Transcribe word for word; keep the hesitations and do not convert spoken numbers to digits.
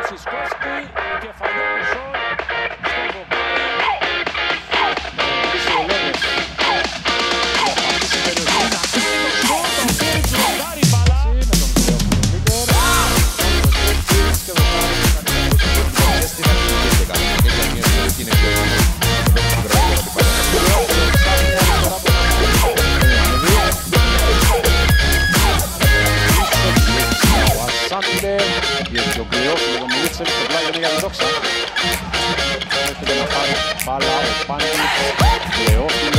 Σισκόσκι, κεφαλιά του Σόλ, στο δοκάρι. Ο Λέβες για αυτή την περιοχή να κάνει το σκορ, το χέρι του δοκάρι μπαλά. Με τον Vlijter, και δοκάρι που κάνει το σκορ. Στην αρχή και κάνει και για μια ιστορική είναι πιο δεν θα πρέπει να την πάρει. Σάντλερ, και ο Gleofilo, τον Vlijter στο πλάι είναι για τη δόξα. Έρχεται να πάρει μπάλα ο Πάντης, Gleofilo.